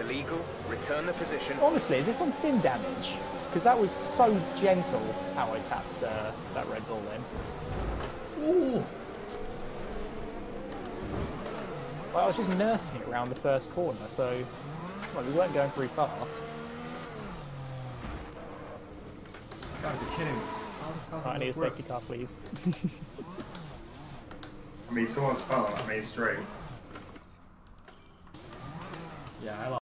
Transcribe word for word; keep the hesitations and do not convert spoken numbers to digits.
illegal. Return the position. Honestly, is this on sim damage? Because that was so gentle how I tapped uh, that Red Bull in. Ooh. Well, I was just nursing it around the first corner, so well, we weren't going very far. Gotta be kidding me. How does Right, I need a work? safety car, please. I mean, someone's spell, I mean, straight. Yeah, I